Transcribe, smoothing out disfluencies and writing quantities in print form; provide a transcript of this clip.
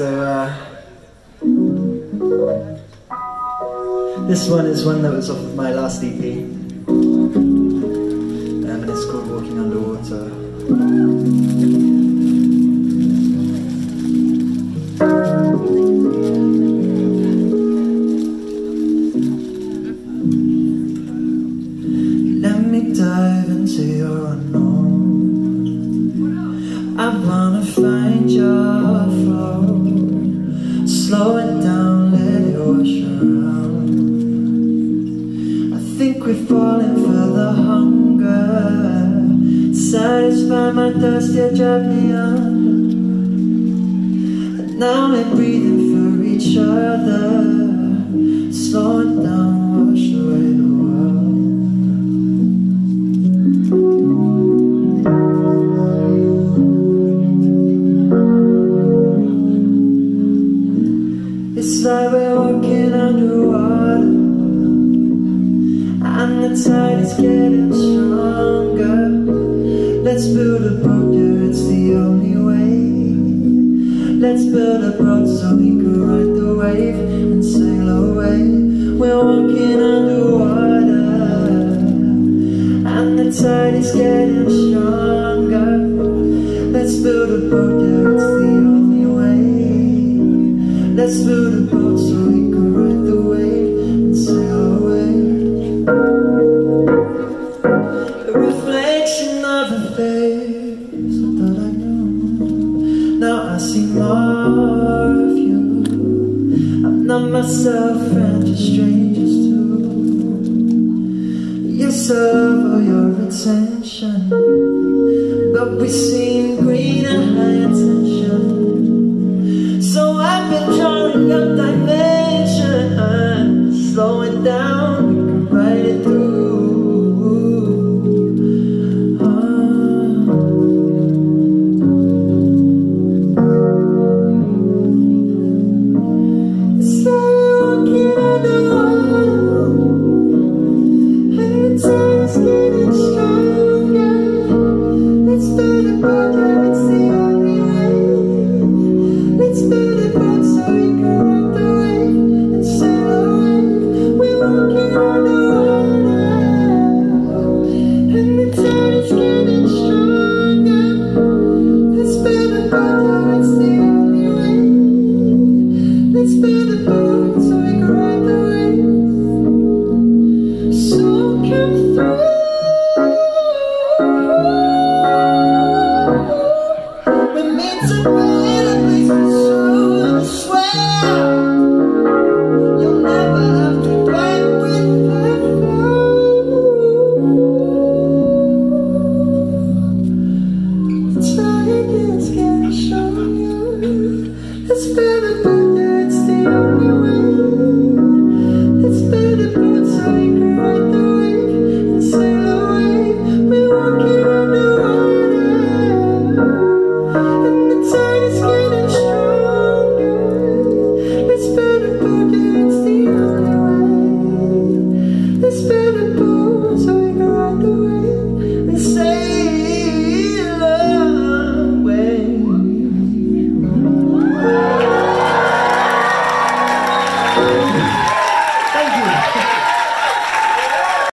This one is one that was off of my last EP, and it's called Walking Underwater. Let me dive into your unknown. I wanna find your flow. Slow it down, let it wash around. I think we're falling for the hunger. Satisfy my thirst, you drive me under. And now we're breathing for each other. Slow it down, wash away the world. It's like we're walking underwater, and the tide is getting stronger. Let's build a boat, yeah, it's the only way. Let's build a boat so we can ride the wave and sail away. We're walking underwater, and the tide is getting stronger. Let's build a boat, yeah, it's the only way. Let's build a boat so we can ride the wave and sail away. A reflection of a face I thought I knew. Now I see more of you. I'm not myself and just strangers too. You serve all your attention, but we seem